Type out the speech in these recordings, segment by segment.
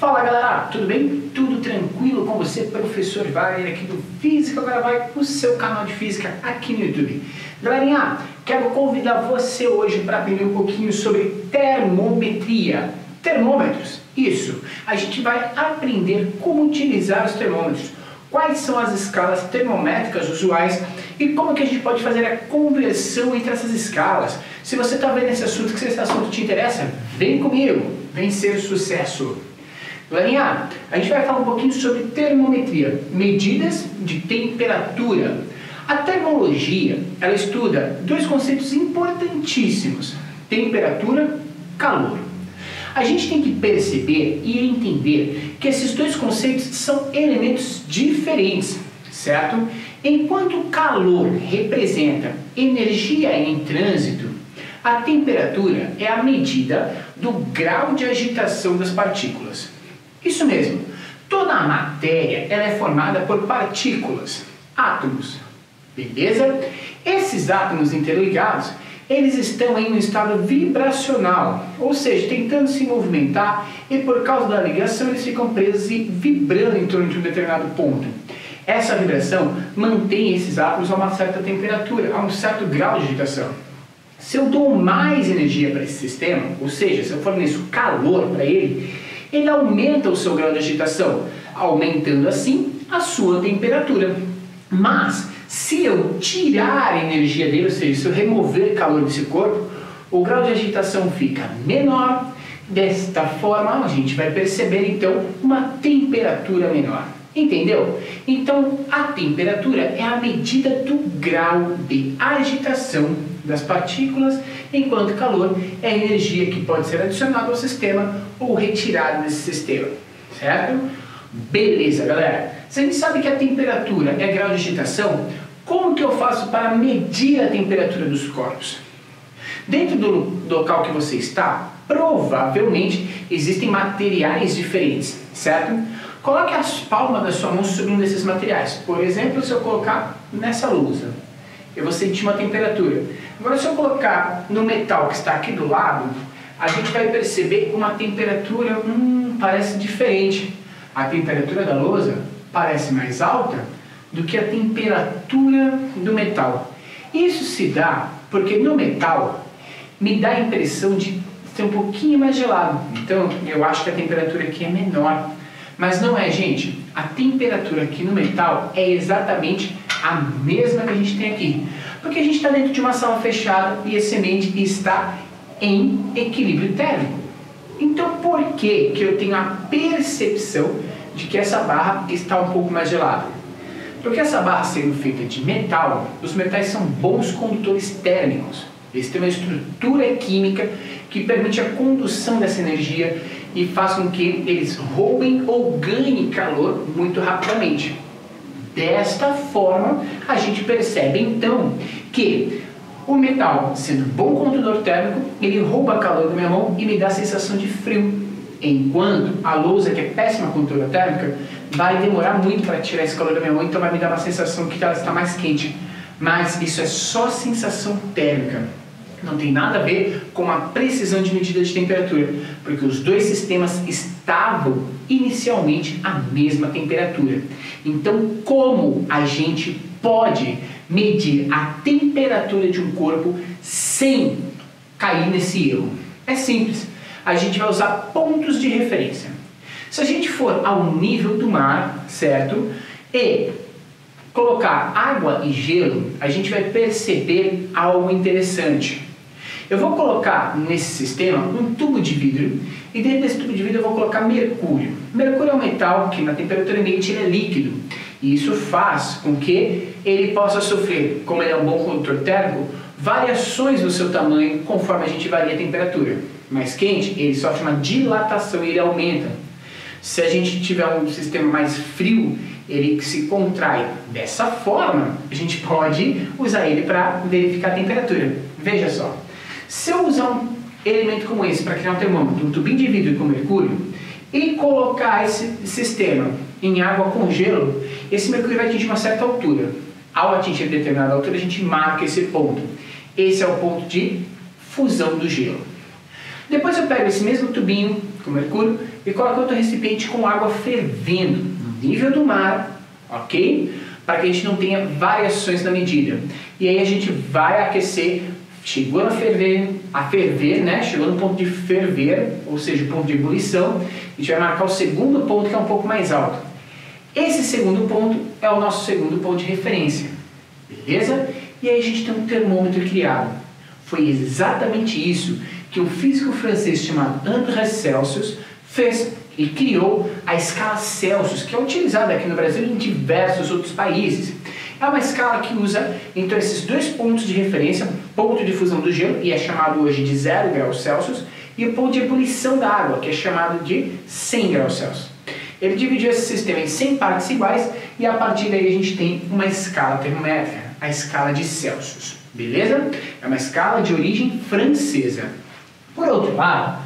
Fala galera, tudo bem? Tudo tranquilo com você? Professor Wagner aqui do Física Agora Vai, o seu canal de Física aqui no YouTube. Galerinha, quero convidar você hoje para aprender um pouquinho sobre termometria. Termômetros, isso. A gente vai aprender como utilizar os termômetros, quais são as escalas termométricas usuais e como que a gente pode fazer a conversão entre essas escalas. Se você está vendo esse assunto, que esse assunto te interessa, vem comigo, vem ser sucesso. Galerinha, a gente vai falar um pouquinho sobre termometria, medidas de temperatura. A termologia, ela estuda dois conceitos importantíssimos, temperatura e calor. A gente tem que perceber e entender que esses dois conceitos são elementos diferentes, certo? Enquanto o calor representa energia em trânsito, a temperatura é a medida do grau de agitação das partículas. Isso mesmo, toda a matéria ela é formada por partículas, átomos, beleza? Esses átomos interligados, eles estão em um estado vibracional, ou seja, tentando se movimentar e por causa da ligação eles ficam presos e vibrando em torno de um determinado ponto. Essa vibração mantém esses átomos a uma certa temperatura, a um certo grau de agitação. Se eu dou mais energia para esse sistema, ou seja, se eu forneço calor para ele aumenta o seu grau de agitação, aumentando assim a sua temperatura. Mas, se eu tirar a energia dele, ou seja, se eu remover calor desse corpo, o grau de agitação fica menor. Desta forma, a gente vai perceber, então, uma temperatura menor. Entendeu? Então, a temperatura é a medida do grau de agitação das partículas, enquanto calor é a energia que pode ser adicionada ao sistema ou retirada desse sistema, certo? Beleza, galera. Se a gente sabe que a temperatura é grau de agitação, como que eu faço para medir a temperatura dos corpos? Dentro do local que você está, provavelmente existem materiais diferentes, certo? Coloque as palmas da sua mão sobre um desses materiais. Por exemplo, se eu colocar nessa lousa, eu vou sentir uma temperatura. Agora, se eu colocar no metal que está aqui do lado, a gente vai perceber uma temperatura, parece diferente. A temperatura da lousa parece mais alta do que a temperatura do metal. Isso se dá porque no metal me dá a impressão de ser um pouquinho mais gelado. Então, eu acho que a temperatura aqui é menor. Mas não é, gente. A temperatura aqui no metal é exatamente a mesma que a gente tem aqui. Porque a gente está dentro de uma sala fechada e esse ambiente está em equilíbrio térmico. Então, por que eu tenho a percepção de que essa barra está um pouco mais gelada? Porque essa barra sendo feita de metal, os metais são bons condutores térmicos. Eles têm uma estrutura química que permite a condução dessa energia e faz com que eles roubem ou ganhem calor muito rapidamente. Desta forma, a gente percebe então que o metal, sendo bom condutor térmico, ele rouba calor da minha mão e me dá a sensação de frio. Enquanto a lousa, que é péssima condutora térmica, vai demorar muito para tirar esse calor da minha mão, então vai me dar uma sensação que ela está mais quente. Mas isso é só sensação térmica. Não tem nada a ver com a precisão de medida de temperatura, porque os dois sistemas estavam inicialmente à mesma temperatura. Então, como a gente pode medir a temperatura de um corpo sem cair nesse erro? É simples, a gente vai usar pontos de referência. Se a gente for ao nível do mar, certo? E colocar água e gelo, a gente vai perceber algo interessante. Eu vou colocar nesse sistema um tubo de vidro e dentro desse tubo de vidro eu vou colocar mercúrio. Mercúrio é um metal que na temperatura ambiente ele é líquido e isso faz com que ele possa sofrer, como ele é um bom condutor térmico, variações no seu tamanho conforme a gente varia a temperatura. Mais quente, ele sofre uma dilatação e ele aumenta. Se a gente tiver um sistema mais frio, ele se contrai. Dessa forma, a gente pode usar ele para verificar a temperatura. Veja só. Se eu usar um elemento como esse para criar um termômetro, um tubinho de vidro com mercúrio, e colocar esse sistema em água com gelo, esse mercúrio vai atingir uma certa altura. Ao atingir determinada altura, a gente marca esse ponto. Esse é o ponto de fusão do gelo. Depois eu pego esse mesmo tubinho com mercúrio e coloca outro recipiente com água fervendo no nível do mar, ok? Para que a gente não tenha variações na medida. E aí a gente vai aquecer, chegou a ferver, né? Chegou no ponto de ferver, ou seja, o ponto de ebulição, a gente vai marcar o segundo ponto que é um pouco mais alto. Esse segundo ponto é o nosso segundo ponto de referência, beleza? E aí a gente tem um termômetro criado. Foi exatamente isso que um físico francês chamado André Celsius fez e criou a escala Celsius, que é utilizada aqui no Brasil e em diversos outros países. É uma escala que usa então esses dois pontos de referência, ponto de fusão do gelo, e é chamado hoje de 0 graus Celsius, e o ponto de ebulição da água, que é chamado de 100 graus Celsius. Ele dividiu esse sistema em 100 partes iguais e a partir daí a gente tem uma escala termométrica, a escala de Celsius, beleza? É uma escala de origem francesa. Por outro lado,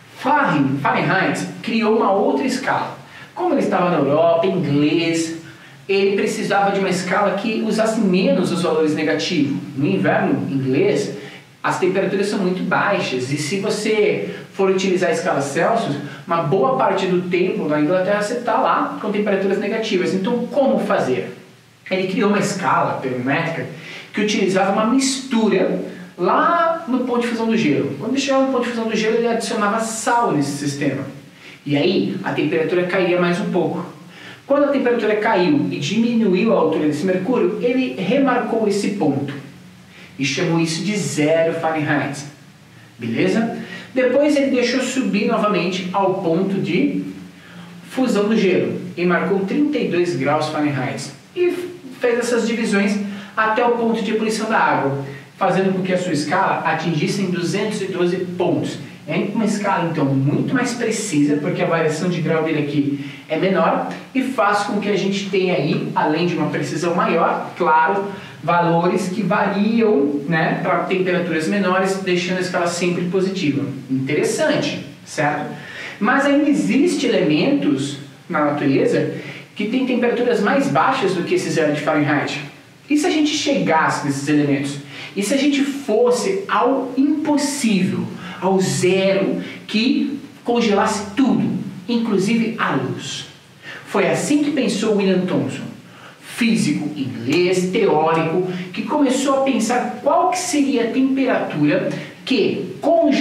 Fahrenheit criou uma outra escala. Como ele estava na Europa, em inglês, ele precisava de uma escala que usasse menos os valores negativos. No inverno inglês, as temperaturas são muito baixas e se você for utilizar a escala Celsius, uma boa parte do tempo na Inglaterra você está lá com temperaturas negativas. Então, como fazer? Ele criou uma escala termométrica que utilizava uma mistura lá no ponto de fusão do gelo. Quando chegava no ponto de fusão do gelo, ele adicionava sal nesse sistema. E aí, a temperatura caía mais um pouco. Quando a temperatura caiu e diminuiu a altura desse mercúrio, ele remarcou esse ponto e chamou isso de 0 Fahrenheit. Beleza? Depois ele deixou subir novamente ao ponto de fusão do gelo e marcou 32 graus Fahrenheit. E fez essas divisões até o ponto de ebulição da água, fazendo com que a sua escala atingisse 212 pontos. É uma escala, então, muito mais precisa, porque a variação de grau dele aqui é menor e faz com que a gente tenha aí, além de uma precisão maior, claro, valores que variam, né, para temperaturas menores, deixando a escala sempre positiva. Interessante, certo? Mas ainda existem elementos na natureza que têm temperaturas mais baixas do que esse 0 de Fahrenheit. E se a gente chegasse nesses elementos? E se a gente fosse ao impossível, ao zero, que congelasse tudo, inclusive a luz? Foi assim que pensou William Thomson, físico inglês, teórico, que começou a pensar qual que seria a temperatura que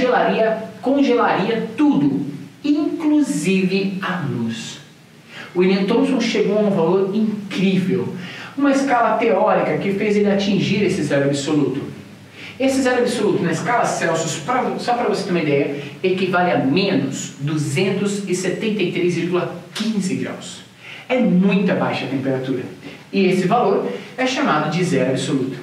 congelaria tudo, inclusive a luz. William Thomson chegou a um valor incrível, uma escala teórica que fez ele atingir esse zero absoluto. Esse zero absoluto na escala Celsius, só para você ter uma ideia, equivale a menos 273,15 graus. É muita baixa a temperatura. E esse valor é chamado de zero absoluto.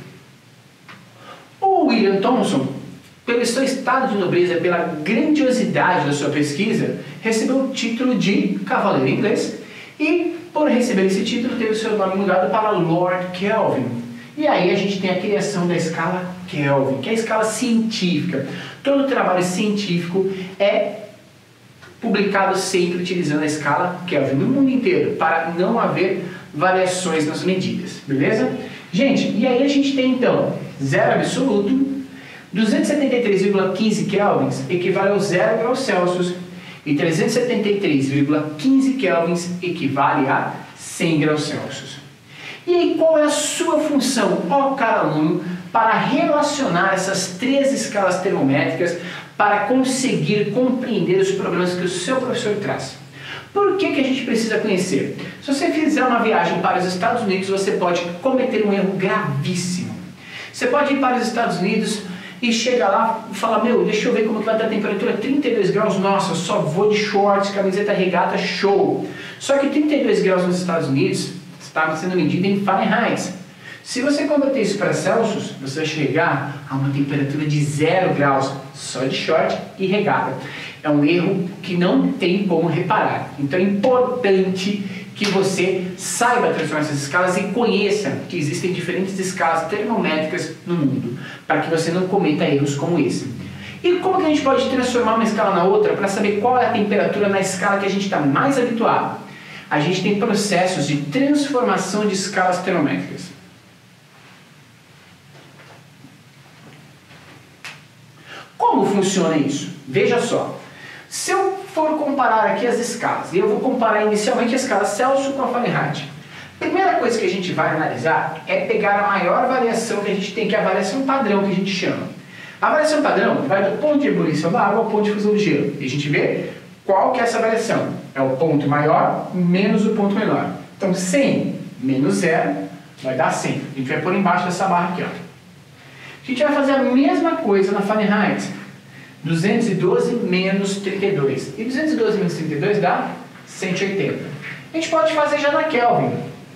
O William Thomson, pelo seu estado de nobreza, pela grandiosidade da sua pesquisa, recebeu o título de cavaleiro inglês e, por receber esse título, teve o seu nome mudado para Lord Kelvin. E aí a gente tem a criação da escala Kelvin, que é a escala científica. Todo trabalho científico é publicado sempre utilizando a escala Kelvin no mundo inteiro, para não haver variações nas medidas, beleza? Gente, e aí a gente tem então zero absoluto, 273,15 kelvins equivale ao 0 graus Celsius e 373,15 kelvins equivale a 100 graus Celsius. E aí qual é a sua função, ó caro aluno, para relacionar essas três escalas termométricas para conseguir compreender os problemas que o seu professor traz? Por que a gente precisa conhecer? Se você fizer uma viagem para os Estados Unidos, você pode cometer um erro gravíssimo. Você pode ir para os Estados Unidos e chegar lá e falar, meu, deixa eu ver como que vai estar a temperatura, 32 graus, nossa, só vou de shorts, camiseta regata, show. Só que 32 graus nos Estados Unidos está sendo medido em Fahrenheit. Se você converter isso para Celsius, você vai chegar a uma temperatura de 0 graus, só de short e regata. É um erro que não tem como reparar. Então é importante que você saiba transformar essas escalas e conheça que existem diferentes escalas termométricas no mundo, para que você não cometa erros como esse. E como que a gente pode transformar uma escala na outra para saber qual é a temperatura na escala que a gente está mais habituado? A gente tem processos de transformação de escalas termométricas. Como funciona isso? Veja só. Se eu for comparar aqui as escalas, e eu vou comparar inicialmente a escala Celsius com a Fahrenheit, a primeira coisa que a gente vai analisar é pegar a maior variação que a gente tem, que é a variação padrão que a gente chama. A variação padrão vai do ponto de ebulição da água ao ponto de fusão do gelo. E a gente vê qual que é essa variação. É o ponto maior menos o ponto menor. Então 100 menos 0 vai dar 100. A gente vai pôr embaixo dessa barra aqui, ó. A gente vai fazer a mesma coisa na Fahrenheit. 212 menos 32. E 212 menos 32 dá 180. A gente pode fazer já na Kelvin.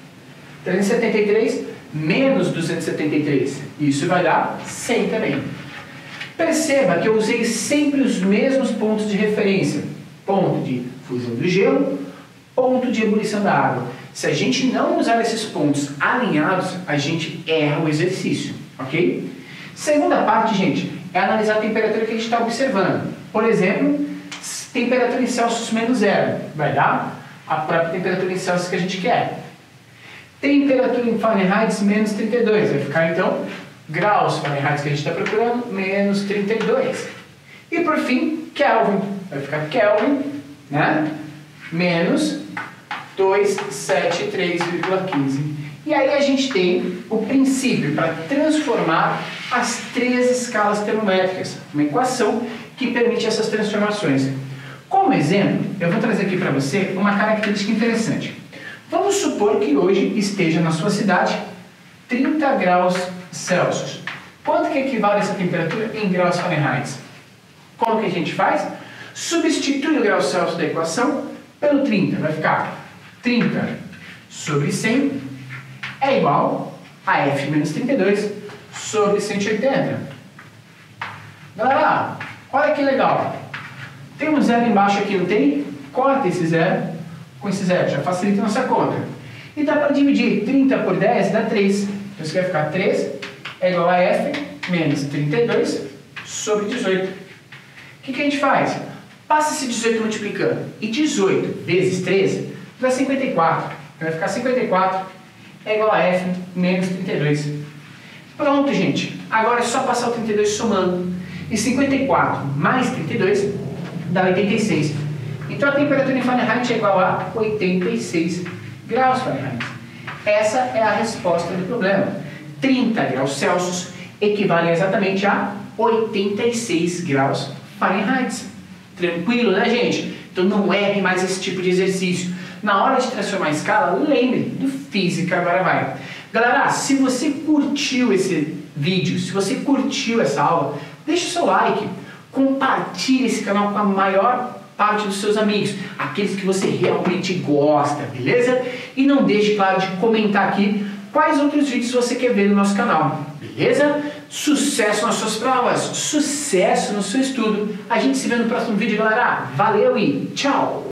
373 menos 273. Isso vai dar 100 também. Perceba que eu usei sempre os mesmos pontos de referência. Ponto de fusão do gelo, ponto de ebulição da água. Se a gente não usar esses pontos alinhados, a gente erra o exercício, ok? Segunda parte, gente, é analisar a temperatura que a gente está observando. Por exemplo, temperatura em Celsius menos 0. Vai dar a própria temperatura em Celsius que a gente quer. Temperatura em Fahrenheit menos 32. Vai ficar, então, graus Fahrenheit que a gente está procurando, menos 32. E, por fim, Kelvin. Vai ficar Kelvin, né? Menos 273,15. E aí a gente tem o princípio para transformar as 3 escalas termométricas. Uma equação que permite essas transformações. Como exemplo, eu vou trazer aqui para você uma característica interessante. Vamos supor que hoje esteja na sua cidade 30 graus Celsius. Quanto que equivale essa temperatura em graus Fahrenheit? Como que a gente faz? Substitui o grau Celsius da equação pelo 30. Vai ficar 30 sobre 100 é igual a F menos 32 sobre 180. Galera, olha que legal. Tem um zero embaixo aqui, não tem? Corta esse zero com esse zero, já facilita a nossa conta. E dá para dividir 30 por 10, dá 3. Então isso vai ficar 3 é igual a F menos 32 sobre 18. O que a gente faz? Passa esse 18 multiplicando. E 18 vezes 13 dá 54. Então vai ficar 54 é igual a F menos 32. Pronto, gente. Agora é só passar o 32 somando. E 54 mais 32 dá 86. Então a temperatura em Fahrenheit é igual a 86 graus Fahrenheit. Essa é a resposta do problema. 30 graus Celsius equivale exatamente a 86 graus Fahrenheit. Tranquilo, né, gente? Então não erre mais esse tipo de exercício. Na hora de transformar a escala, lembre do Física Agora Vai. Galera, se você curtiu esse vídeo, se você curtiu essa aula, deixa o seu like, compartilhe esse canal com a maior parte dos seus amigos, aqueles que você realmente gosta, beleza? E não deixe, claro, de comentar aqui quais outros vídeos você quer ver no nosso canal, beleza? Sucesso nas suas provas, sucesso no seu estudo. A gente se vê no próximo vídeo, galera. Valeu e tchau!